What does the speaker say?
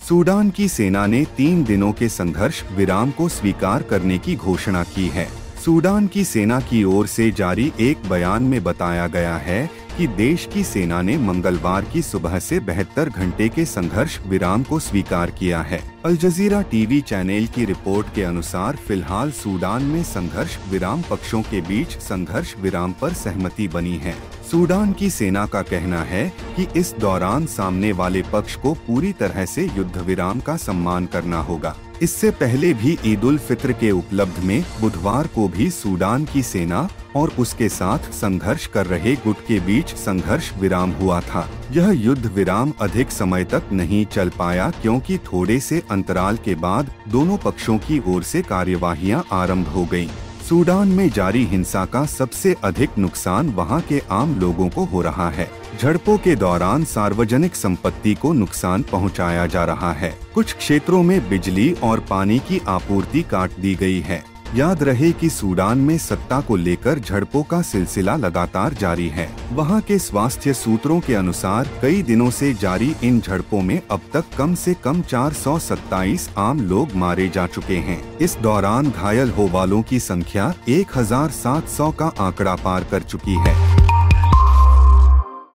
Sudan की सेना ने 3 दिनों के संघर्ष विराम को स्वीकार करने की घोषणा की है। सूडान की सेना की ओर से जारी एक बयान में बताया गया है कि देश की सेना ने मंगलवार की सुबह से 72 घंटे के संघर्ष विराम को स्वीकार किया है। अल जजीरा टीवी चैनल की रिपोर्ट के अनुसार फिलहाल सूडान में संघर्ष विराम पक्षों के बीच संघर्ष विराम पर सहमति बनी है। सूडान की सेना का कहना है कि इस दौरान सामने वाले पक्ष को पूरी तरह से युद्ध विराम का सम्मान करना होगा। इससे पहले भी ईद उल फित्र के उपलक्ष्य में बुधवार को भी सूडान की सेना और उसके साथ संघर्ष कर रहे गुट के बीच संघर्ष विराम हुआ था। यह युद्ध विराम अधिक समय तक नहीं चल पाया क्योंकि थोड़े से अंतराल के बाद दोनों पक्षों की ओर से कार्यवाहियां आरंभ हो गयीं। सूडान में जारी हिंसा का सबसे अधिक नुकसान वहां के आम लोगों को हो रहा है। झड़पों के दौरान सार्वजनिक संपत्ति को नुकसान पहुंचाया जा रहा है। कुछ क्षेत्रों में बिजली और पानी की आपूर्ति काट दी गई है। याद रहे कि सूडान में सत्ता को लेकर झड़पों का सिलसिला लगातार जारी है। वहां के स्वास्थ्य सूत्रों के अनुसार कई दिनों से जारी इन झड़पों में अब तक कम से कम 427 आम लोग मारे जा चुके हैं। इस दौरान घायल हो वालों की संख्या 1700 का आंकड़ा पार कर चुकी है।